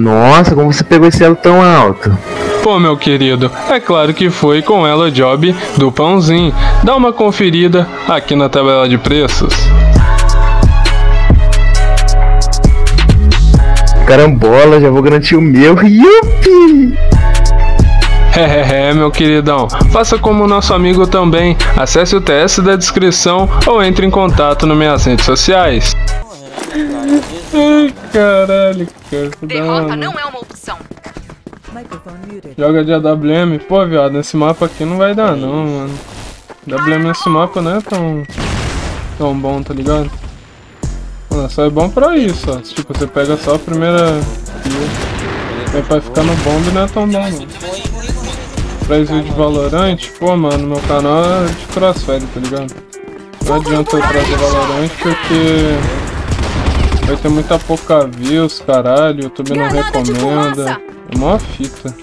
Nossa, como você pegou esse elo tão alto? Pô, meu querido, é claro que foi com ela job do pãozinho. Dá uma conferida aqui na tabela de preços. Carambola, já vou garantir o meu. Yupi! Meu queridão, faça como o nosso amigo também. Acesse o TS da descrição ou entre em contato nas minhas redes sociais. Ai, caralho, cara. Derrota não é uma opção. Joga de AWM? Pô, viado, nesse mapa aqui não vai dar não, mano. AWM nesse mapa não é tão bom, tá ligado? Mano, só é bom pra isso, ó. Tipo, você pega só a primeira kill. Aí pra ficar no bomb não é tão bom, não. Pra esse vídeo de Valorant, pô, mano, meu canal é de crossfire, tá ligado? Não adianta eu trazer Valorant porque vai ter muita pouca views, caralho, o YouTube não recomenda. É mó fita.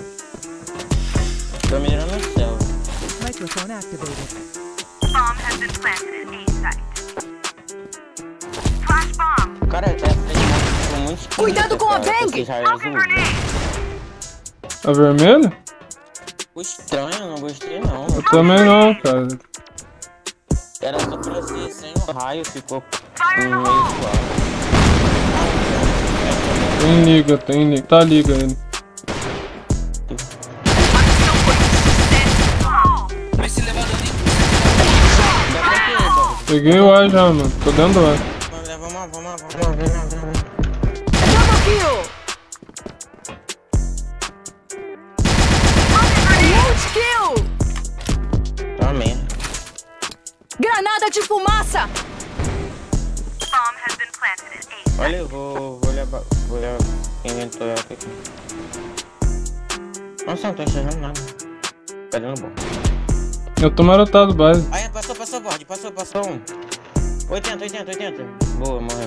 Tô mirando no céu. Cara, é muito esquisito. Cuidado com a Bang! É vermelho? Ficou estranho, eu não gostei não. Eu também não, cara. Era só pra ser sem o raio, ficou no meio do ar. Tem liga. Tá liga ele. Peguei o ar já, mano. Tô dentro do ar. Vamos lá. Double kill! Kill! Tá merda. Granada de fumaça! Olha, eu vou olhar inventório aqui. Nossa, não tô enxergando nada. Perdendo bom. Eu tô marotado base. Aí, passou board, passou um. 80. Boa, morreu.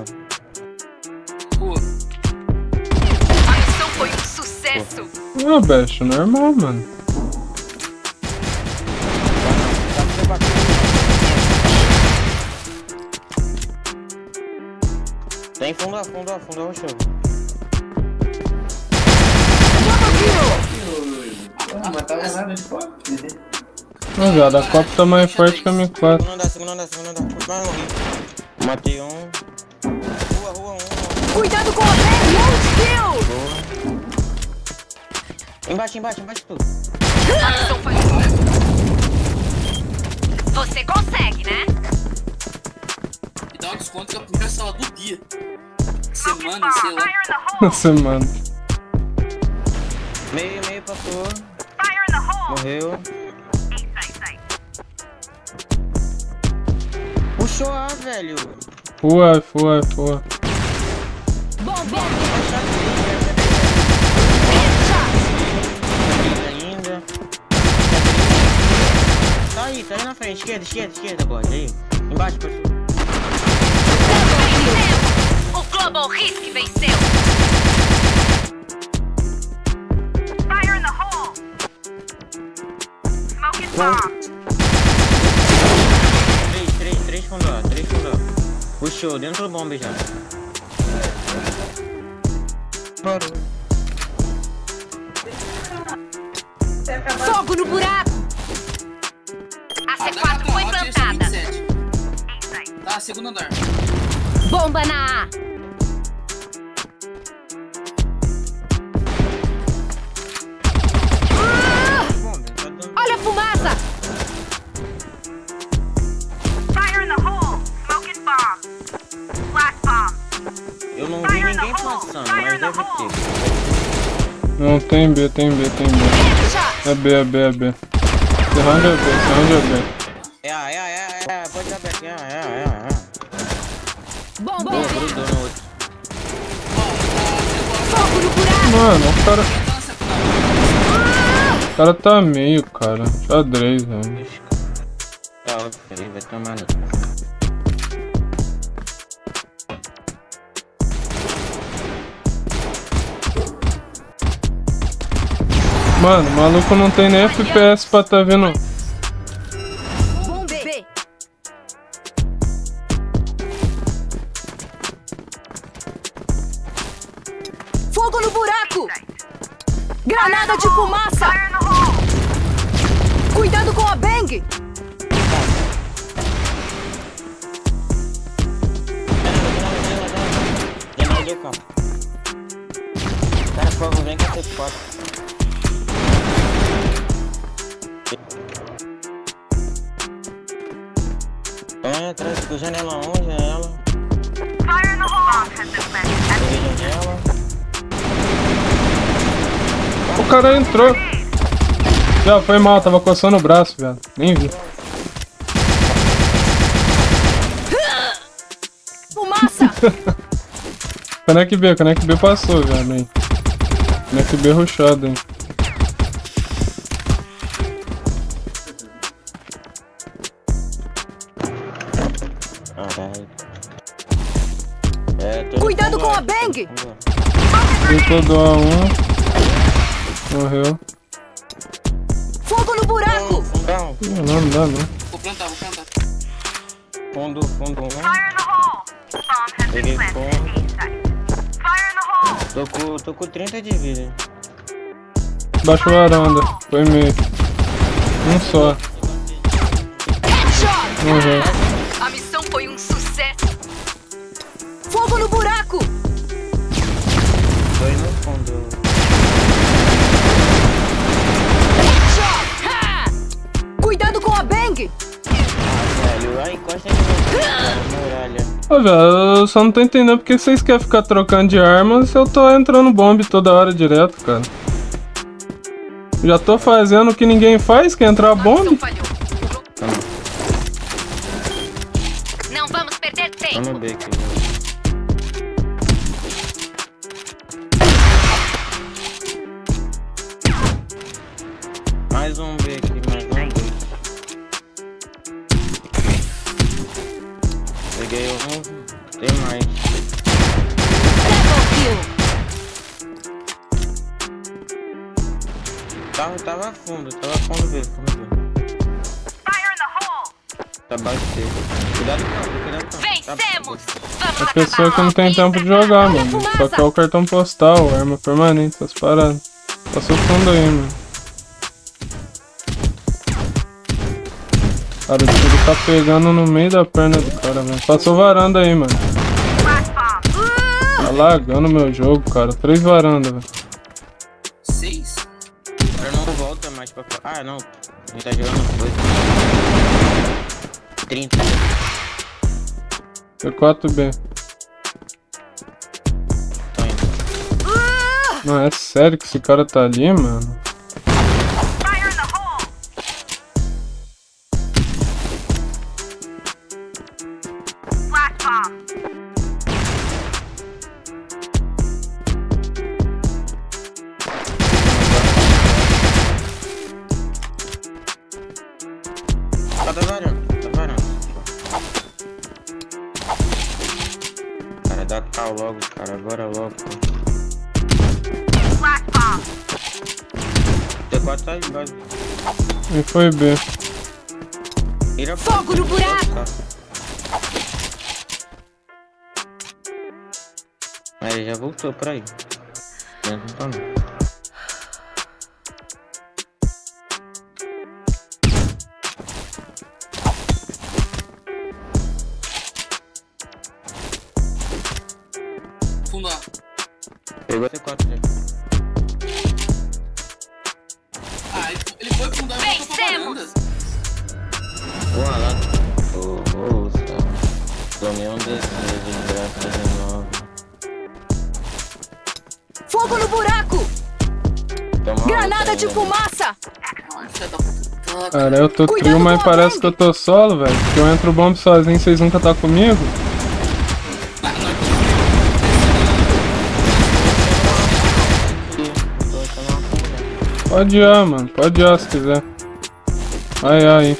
A missão foi um sucesso! Ah, Best, normal, mano. Tem fundo, o show. Não, viado, a Copa tá mais forte que a M4. Segundo andar. Matei um. Rua, um. Cuidado com a Bang! Kill! Embaixo tudo. A missão foi um sucesso. Você consegue, né? E dá um desconto que é a primeira sala do dia. Semana, sei lá. Semana. Meio passou. Morreu. Puxou A, velho. Full. Bom. Ainda. Tá aí na frente. Esquerda, bode. Aí. Embaixo, passou. O Global Risk venceu! Fire in the hole! Smoke is bomb! 3 fundo A. Puxou dentro do bombe já. Parou. Fogo no buraco! A C4 foi plantada! Tá, segundo andar. Bomba na A! Olha a fumaça! Fire in the hole! Smoke and bomb! Flash bomb! Eu não vi ninguém passando, mas deve ter. Não, tem B. É B. Esse round é B. Pode dar back. É. Bom. Grudou no outro. Fogo no buraco! Mano, o cara tá meio, cara. Xadrez, velho. Tá, ele vai tomar no. Mano, o maluco não tem nem FPS pra tá vendo. Bom B! Fogo no buraco! Granada de fumaça! Fire in the hole! Cuidado com a Bang! Janela ali, cara. Cara, fogo, vem com esse foto. Então atrás do janela 1, janela. Fire in the hole! Bomb has been planted. Janela. O cara entrou. Já foi mal, tava coçando o braço, velho. Nem vi. Fumaça! Conect B passou, velho. Aí. Conect B rushado, hein. Caralho. Cuidado com a Bang! Tentou doar um. Morreu. Fogo no buraco! Fundão. Ih, não dá não. Vou plantar. Fundo 1. Fire in the hole! Bomb has been Peguei planted. fundo. A site. Fire in the hole! Tô com 30 de vida. Baixo varanda. Foi meio. Um só. Headshot! Morreu. A missão foi um sucesso! Fogo no buraco! Foi no fundo. Headshot! Ha! Cuidado com a Bang! Velho, aí encosta na muralha. Ô, velho, eu só não tô entendendo porque vocês querem ficar trocando de arma se eu tô entrando bomb toda hora direto, cara. Já tô fazendo o que ninguém faz, que é entrar bomb. Não vamos perder tempo! Vamos ver aqui. Mais um B aqui, mais um B. Peguei um, tem mais. Double kill! Tava fundo B, Fire in the hole! Tá baixo dele. Cuidado com Vencemos! Vamos A pessoa que não tem tempo de jogar, mano. Só que é o cartão postal, arma permanente, essas paradas. Passou fundo aí, mano. Cara, o tiro tá pegando no meio da perna do cara, velho. Passou varanda aí, mano. Flash bomb! Tá lagando meu jogo, cara. 3 varandas, velho. 6? Agora não volta mais pra cá. Ah, não. A gente tá jogando 2. 30. P4B. Tô indo. Não, é sério que esse cara tá ali, mano? Fire in the hole! Flash bomb! Tá varando. Cara, dá cal logo, cara. Agora logo. Flash bomb! T4 tá embaixo. E foi B. Vira Fogo no buraco! Aí já voltou pra aí. Não tá não. Fundo A. Pegou T4 já. Ah, ele foi fundo A e voltou pra varanda. Boa lá. Tomei um desses de graça de novo. Fogo no buraco! Toma Granada de fumaça! Filha da puta. Cara, eu tô Cuidado trio, mas com a parece Bang. que eu tô solo, velho. Porque eu entro bomb sozinho, vocês nunca tá comigo. Pode ir, mano. Pode ir se quiser. Ai.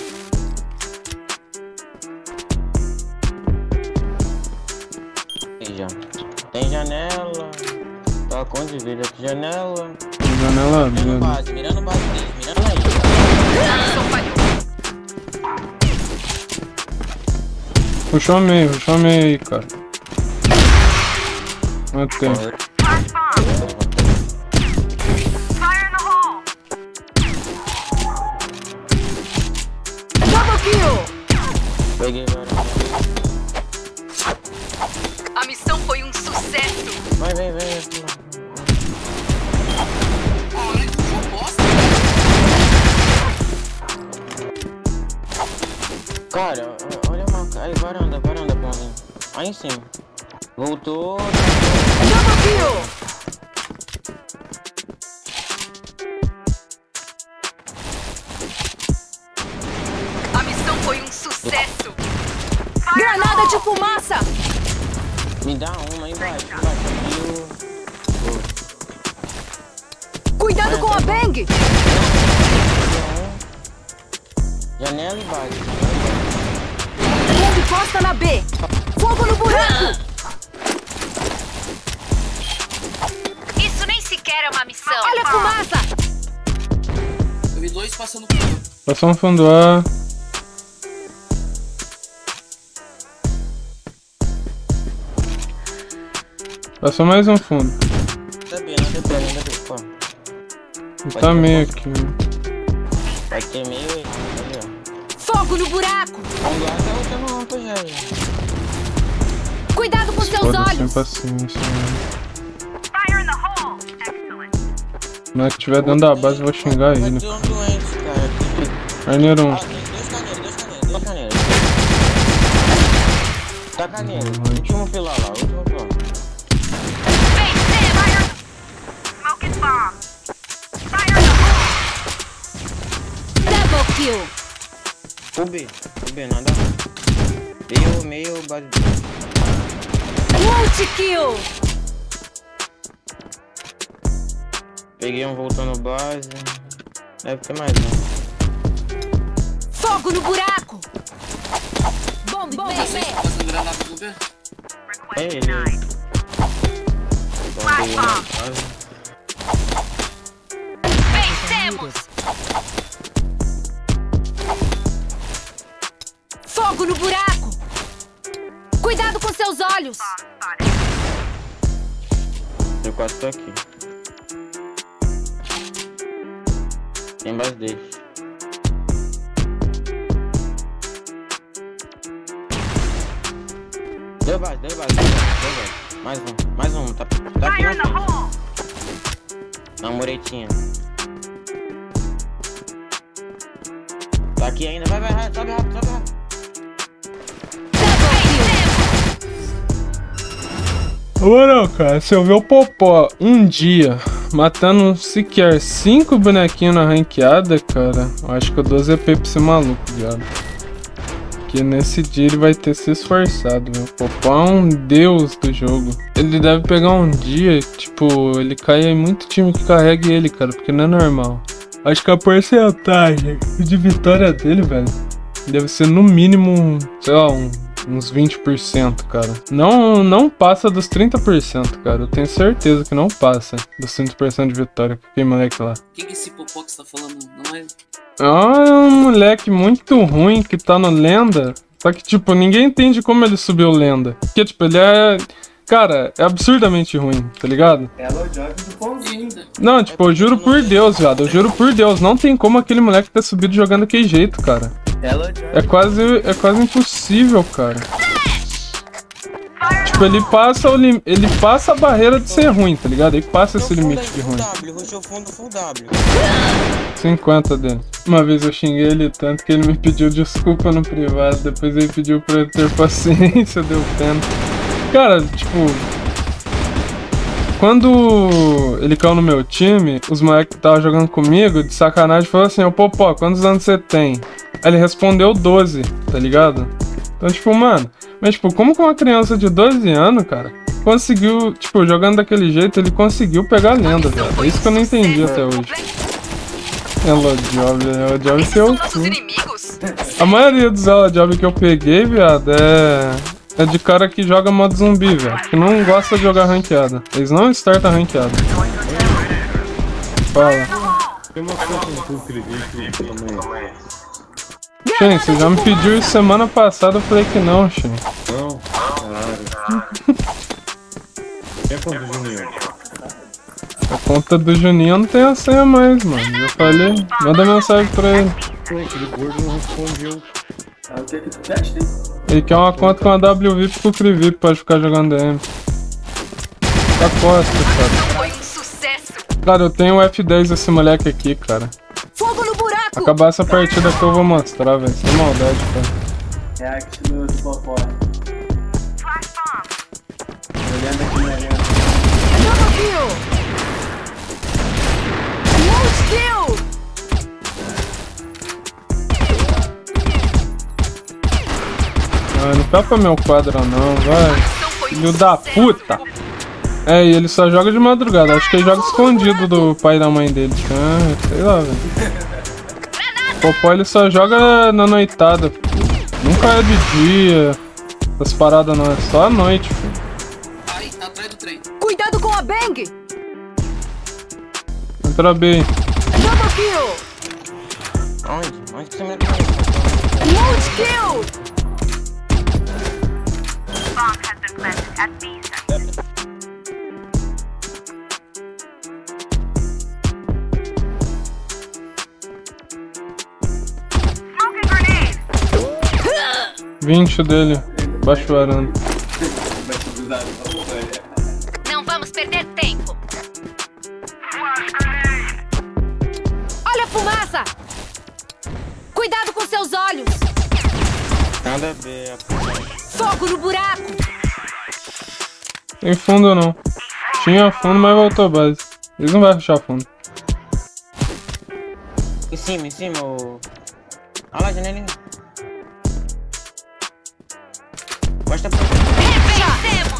Tem janela. Tá com de vida aqui, janela. Janela Mirando aberta. mirando base deles, mirando aí. A missão falhou! Puxou meio aí, cara. Matei. Flash bomb! Fire kill! Peguei, velho. A missão foi um sucesso! Vai. Olha que jogo bosta. Cara, olha uma... Aí, varanda, bom, hein? Aí em cima. Voltou. Double kill! A missão foi um sucesso! Granada de fumaça! Me dá uma aí embaixo. Cuidado com a Bang! Janela e base. Bomba posta na B! Fogo no buraco! Isso nem sequer é uma missão! Olha a fumaça! Eu vi dois passando por mim. Passou um fundo A. Passou mais um fundo. Ainda bem. Pô. Tá meio aqui. Vai ter meio aí. Ó. Fogo no buraco! Fundo A tá outra rampa já. Cuidado com seus Foda-se, sem olhos! paciência. Fire in the hole. Excellent. Mas que tiver dentro da base eu vou xingar ele. Vai ter um doente, cara. Carneiro 1. Ah, tem dois caneiros. Tá caneiro. Último pilar lá, Fire. Smoking bomb. Fire in the hole. Double kill! O B, nada. Meio base. Multi-kill! Peguei um voltando base. Deve ter mais um. Fogo no buraco! Bomba! Vocês estão passando granada no B? É Request ele. denied. Peguei na base. Vencemos! Fogo no buraco! Cuidado com seus olhos! Bomb spotted. Eu quase tô aqui. Tem base dele. Deu base. Mais um. Tá aqui Fire na in the frente. hole. Na muretinha. Tá aqui ainda. Vai, sobe rápido. Não, cara, se eu ver o Popó um dia matando sequer 5 bonequinhos na ranqueada, cara, eu acho que eu dou ZP pra esse maluco, viado. Porque nesse dia ele vai ter se esforçado, meu. O Popó é um deus do jogo. Ele deve pegar um dia, tipo, ele cai em muito time que carrega ele, cara, porque não é normal. Acho que a porcentagem de vitória dele, velho, deve ser no mínimo, sei lá, uns 20%, cara. Não passa dos 30%, cara. Eu tenho certeza que não passa dos 30% de vitória com aquele moleque lá. Quem que é esse popó que você tá falando? Não é? É um moleque muito ruim que tá no Lenda. Só que, tipo, ninguém entende como ele subiu Lenda. Porque, tipo, ele é... Cara, é absurdamente ruim, tá ligado? Não, tipo, eu juro por Deus, viado. Eu juro por Deus. Não tem como aquele moleque ter subido jogando daquele jeito, cara. É quase impossível, cara. Tipo, ele passa a barreira de ser ruim, tá ligado? Ele passa esse limite de ruim. Rushou fundo, full W. 50 dele. Uma vez eu xinguei ele tanto que ele me pediu desculpa no privado. Depois ele pediu pra eu ter paciência, deu pena. Cara, tipo... Quando ele caiu no meu time, os moleques que estavam jogando comigo, de sacanagem, falaram assim: ô Popó, quantos anos você tem? Aí ele respondeu 12, tá ligado? Então, tipo, mano... Mas, tipo, como que uma criança de 12 anos, cara, conseguiu, tipo, jogando daquele jeito, ele conseguiu pegar a lenda, velho. É isso que eu não entendi até hoje. Ela Job é seu cu. A maioria dos Ela Job que eu peguei, viado, é de cara que joga modo zumbi, velho. Que não gosta de jogar ranqueada. Eles não startam ranqueada. Fala. Tem uma coisa que eu acredito também. Shen, você já me pediu isso semana passada, eu falei que não, Shen. Não, caralho. Quer quanto, Juninho? A conta do Juninho não tem a senha mais, mano. Eu falei, manda mensagem pra ele. Pô, aquele gordo não respondeu. Ah, o que que tu testa, hein? Ele quer uma conta com a WVIP com o CreeVip pra ficar jogando DM. Tá costa, cara. Foi um sucesso. Cara, eu tenho o F10 desse moleque aqui, cara. Fogo no buraco. Acabar essa partida que eu vou mostrar, velho. Sem maldade, cara. React no Popó. Flash bomb. Olhando aqui na arena. Double kill. Multi kill. Ah, não tapa meu quadro não, vai. Foi um Filho da sucesso. puta! É, e ele só joga de madrugada. Acho que ele joga escondido do pai e da mãe dele. Ah, sei lá, velho. Popó ele só joga na noitada. Nunca é de dia. Essas paradas não, é só à noite, filho. Ai, tá atrás do trem. Cuidado com a Bang. Entra bem. Double kill. Onde? Onde que você me leva? Multi kill. Bomb has been planted at B site. Smoking grenade. 20 dele. Baixo varanda. Vai te usar essa porra. Não vamos perder tempo. Flash grenade. Olha a fumaça. Cuidado com seus olhos. Nada a ver. Fogo no buraco. Tem fundo não. Tinha fundo, mas voltou base. Eles não vão rushar fundo. Em cima, o... Olha lá, janelinha. Gosta pra... Vencemos.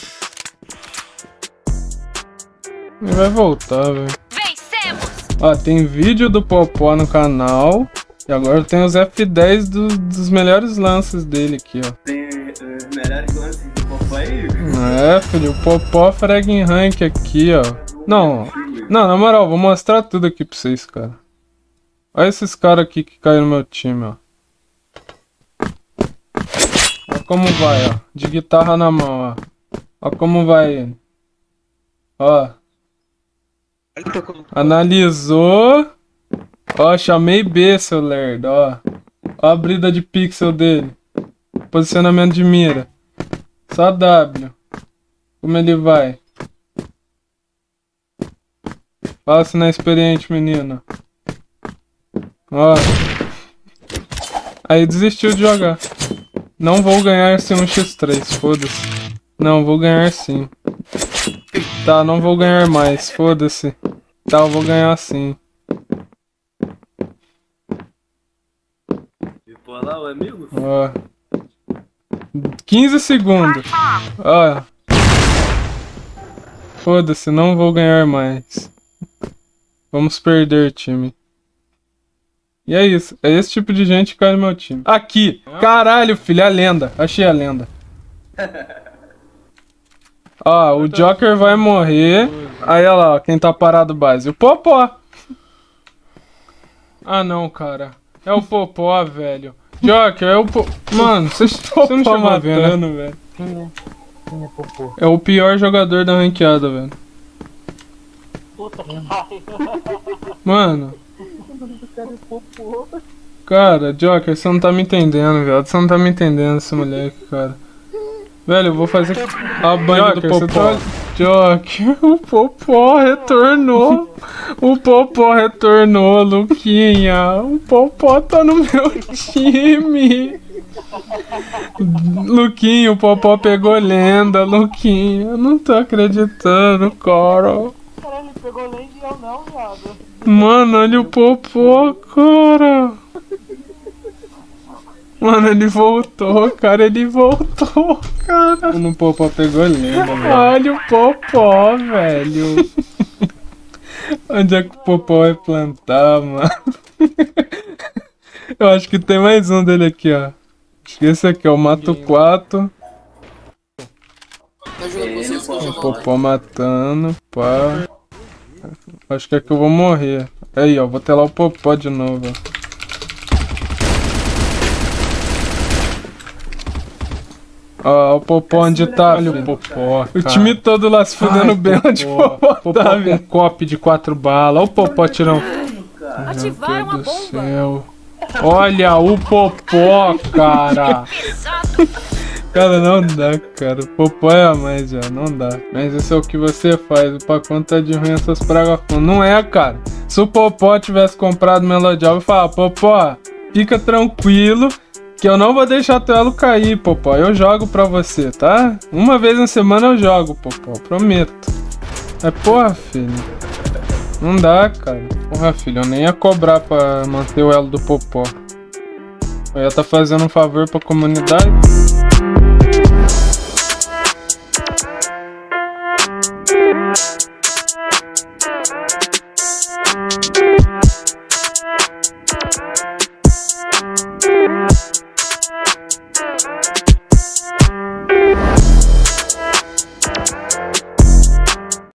Ele vai voltar, velho. Vencemos. Ó, tem vídeo do Popó no canal. E agora tem os F10 dos melhores lances dele aqui, ó. Tem os melhores lances do Popó aí. É, filho, o Popó frag em rank aqui, ó. Não, na moral, vou mostrar tudo aqui pra vocês, cara. Olha esses caras aqui que caíram no meu time, ó. Olha como vai, ó. De guitarra na mão, ó. Olha como vai ele. Ó. Analisou. Ó, chamei B, seu lerdo, ó. Ó a brida de pixel dele. Posicionamento de mira. Só W. Como ele vai? Fala se não é experiente, menino. Ó. Aí desistiu de jogar. Não vou ganhar esse 1x3, foda-se. Não, vou ganhar sim. Tá, não vou ganhar mais, foda-se. Tá, eu vou ganhar sim. Pô, lá o amigo. Ó. 15 segundos. Ó. Foda-se, não vou ganhar mais. Vamos perder, time. E é isso. É esse tipo de gente que cai no meu time. Aqui. Caralho, filho. É a lenda. Achei a lenda. Ó, o Joker vai morrer. Aí, olha lá, ó, quem tá parado base. O Popó. Ah, não, cara. É o Popó, velho. Joker, é o Popó. Mano, você não chama matando, velho. É o pior jogador da ranqueada, velho. Mano. Cara, Joker, você não tá me entendendo, velho. Você não tá me entendendo, esse moleque, cara. Velho, eu vou fazer a banha do Popó. Joker, o Popó retornou. O Popó retornou, Luquinha. O Popó tá no meu time. Luquinha, o Popó pegou lenda, Luquinha. Eu não tô acreditando, cara. Caralho, ele pegou lenda e eu não, viado. Mano, olha o Popó, cara. Mano, ele voltou, cara. Ele voltou, cara. O Popó pegou lenda, velho. Olha o Popó, velho. Onde é que o Popó vai plantar, mano? Eu acho que tem mais um dele aqui, ó. Acho que esse aqui é o Mato 4. Tá jogando com vocês, O Popó matando, pá. Acho que é que eu vou morrer. Aí, ó, vou telar o Popó de novo, ó. Ó, o Popó onde tá? Olha o Popó, cara. O time todo lá se fudendo bem onde o Popó tá, velho. Com copy de 4 balas. Olha o Popó tirando. Ativaram a Meu Deus do bomba. céu. Olha o Popó, cara. Cara, não dá, cara. O Popó é a mais já, não dá. Mas isso é o que você faz. O pacote tá de ruim essas pragas. Não é, cara. Se o Popó tivesse comprado Melodial, eu ia falar, Popó, fica tranquilo que eu não vou deixar teu elo cair, Popó. Eu jogo pra você, tá? Uma vez na semana eu jogo, Popó. Prometo. Mas, porra, filho. Não dá, cara. Porra, filho, eu nem ia cobrar pra manter o elo do Popó. Eu ia tá fazendo um favor pra comunidade.